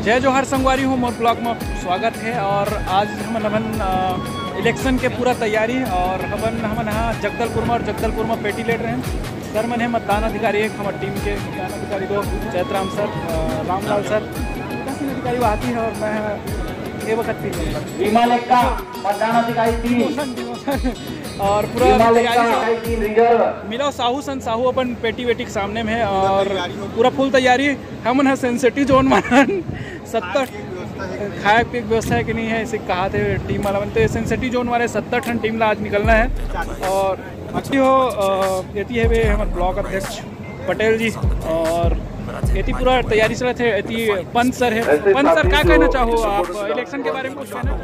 जय जोहार संगवारी हूँ मोर ब्लॉग में स्वागत है। और आज हमन इलेक्शन के पूरा तैयारी और हमन यहाँ जगदलपुर में पेटी लेट रहे हैं। सर मन है मतदान अधिकारी एक हमारे टीम के मतदान अधिकारी दो चैतराम सर, रामलाल सर अधिकारी आती है और मैं ये वक्त मतदान अधिकारी और पूरा मिलो साहू सन साहू अपन पेटी वेटी के सामने में है और पूरा फुल तैयारी। हमन है सेंसिटिव जोन मन 70 खाए पिए व्यवस्था है कि नहीं है, इसे कहा थे टीम वाला मन। तो सेंसिटिव जोन वाले 70 टन टीम ला आज निकलना है। और ये है वे हमारे ब्लॉक अध्यक्ष पटेल जी और ये पूरा तैयारी चला थे। पंत सर है। पंत सर क्या कहना चाहो आप इलेक्शन के बारे में? कुछ कहना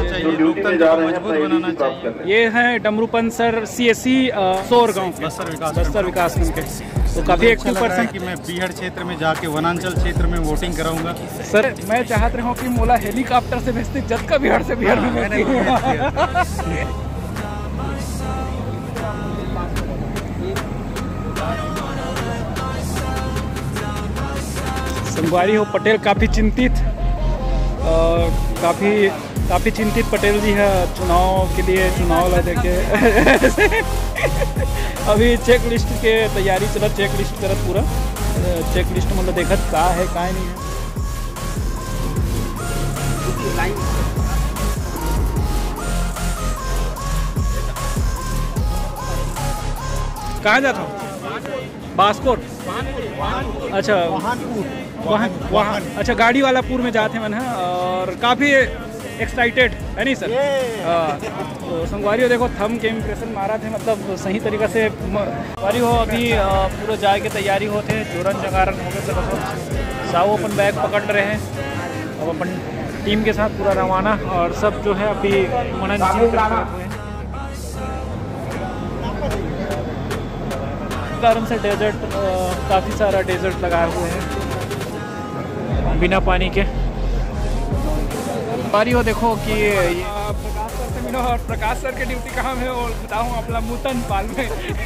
चाहिए। ये है डमरू पंत सर, CSC सोर गाँव बस्तर विकास के, तो काफी एक्टिव पर्सन कि मैं बीहड़ क्षेत्र में जाके वनांचल क्षेत्र में वोटिंग कराऊंगा। सर मैं चाहते रहा हूँ कि मोला हेलीकॉप्टर से भेजते जब का बिहार से बिहार में संगवारी हो पटेल काफ़ी चिंतित काफ़ी चिंतित पटेल जी है चुनाव के लिए। चुनाव ला देके अभी चेक लिस्ट के तैयारी चला, चेक लिस्ट करत पूरा चेक लिस्ट मतलब देखत का है का नहीं है। कहाँ जाता हूँ? बास्कोट। अच्छा वहाँ अच्छा गाड़ी वाला पूर में जाते हैं मन है और काफ़ी एक्साइटेड है नहीं सर? तो संगवारी हो देखो थम के इम्प्रेशन मारा थे, मतलब सही तरीक़ा से संगवारी हो। अभी पूरा जाए के तैयारी होते जोरन जगारन हो गए सब साहू अपन बैग पकड़ रहे हैं। अब अपन टीम के साथ पूरा रवाना और सब जो है अभी मनोरंजन हुए कारण से डेजर्ट काफ़ी सारा डेजर्ट लगाए हुए हैं बिना पानी के। बारी हो देखो कि प्रकाश सर से मिलो और प्रकाश सर के ड्यूटी कहाँ है और बताऊँ अपना मुतन पाल में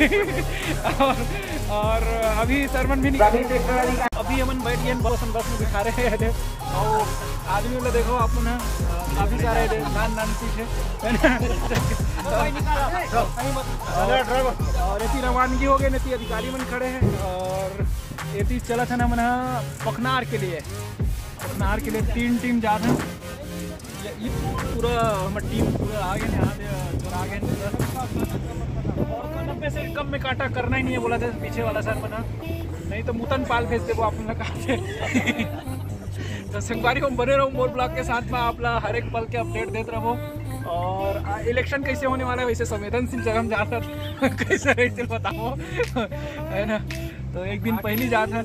और अभी सरमन भी नहीं अभी हमन बैठ गए बस में दिखा रहे हैं और आदमी वाला देखो अपन काफ़ी सारे नान सीट और ये रवानगी हो गए नहीं अधिकारी मन खड़े हैं और ये चला था ना मना पखनार के लिए 3 टीम जाते हैं। ये पूरा हमारी टीम पूरा आगे और 90 से कम में काटा करना ही नहीं है बोला था पीछे वाला सर बना, नहीं तो मुतन पाल भेज दे वो आपने कहा। तो संगवारी को बने रहो मोर ब्लॉग के साथ में, आप हर एक पल के अपडेट देते रहो। और इलेक्शन कैसे होने वाला है वैसे संवेदनशील जगह हम जाता कैसे रहते बताओ है ना। तो एक दिन पहली जाता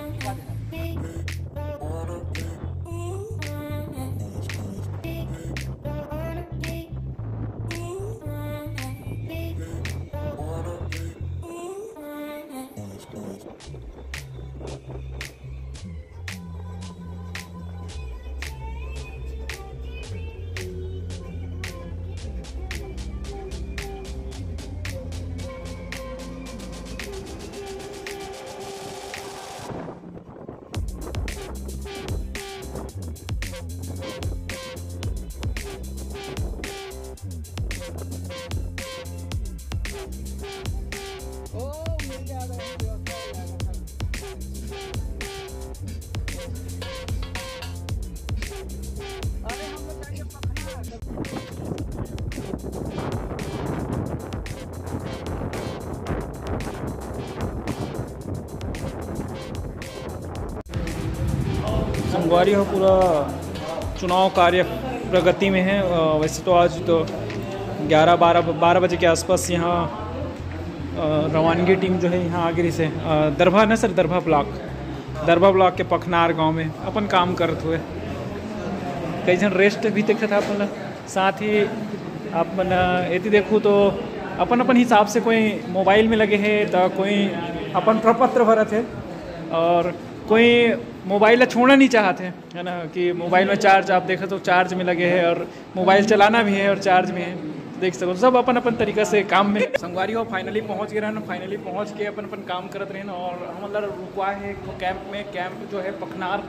संगवारी हो पूरा चुनाव कार्य प्रगति में है। वैसे तो आज तो 11-12 बजे के आसपास यहाँ रवानगी टीम जो है यहाँ आगरी से दरभा न सर दरभा ब्लॉक के पखनार गांव में अपन काम करते हुए कई जन रेस्ट भी देखा था अपन। साथ ही अपन यदि देखूँ तो अपन हिसाब से कोई मोबाइल में लगे है तो कोई अपन प्रपत्र भरत है और कोई मोबाइल छोड़ना नहीं चाहते है ना कि मोबाइल में चार्ज आप देखो तो चार्ज में लगे हैं और मोबाइल चलाना भी है और चार्ज में है देख सको सब अपन तरीका से काम में। संगवारी हो फाइनली पहुंच गए रहना, फाइनली पहुंच के अपन काम करते रहे और हम रुकवा है कैंप में। कैंप जो है पखनार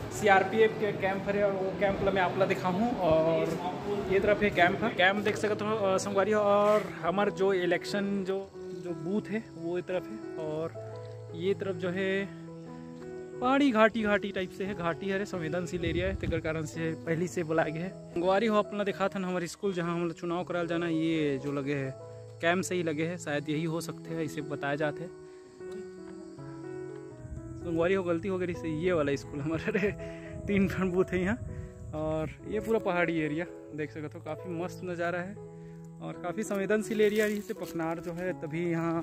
CRPF के कैंप है और वो कैंप मैं आपला दिखा हूँ। और ये तरफ है कैंप देख सकते हो संगवारी। और हमार जो इलेक्शन जो बूथ है वो ये तरफ है। और ये तरफ जो है पहाड़ी घाटी टाइप से है, घाटी है, संवेदनशील एरिया है, तेकर कारण से पहली से बुलाया गया है। संगवारी हो अपना दिखा था हमारे स्कूल जहाँ हम चुनाव कराल जाना, ये जो लगे है कैंप से ही लगे हैं, शायद यही हो सकते हैं, इसे बताया जाते हैं। संगवारी हो गलती हो गई से ये वाला स्कूल हमारे 3 बूथ है यहाँ। और ये पूरा पहाड़ी एरिया देख सकते हो, काफ़ी मस्त नज़ारा है और काफ़ी संवेदनशील एरिया है। से पखनार जो है तभी यहाँ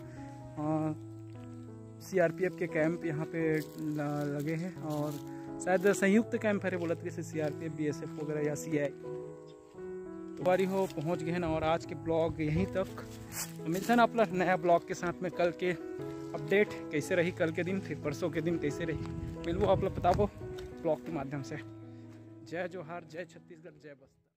CRPF के कैंप यहाँ पे लगे हैं और शायद संयुक्त कैंप है बोलत जैसे CRPF BSF वगैरह या CI। तो बारी हो पहुँच गए हैं ना। और आज के ब्लॉग यहीं तक, मिलते हैं ना अपना नया ब्लॉग के साथ में। कल के अपडेट कैसे रही, कल के दिन फिर परसों के दिन कैसे रही, मिलबो आप लोग बताबो ब्लॉग के माध्यम से। जय जोहार, जय छत्तीसगढ़, जय बस्तर।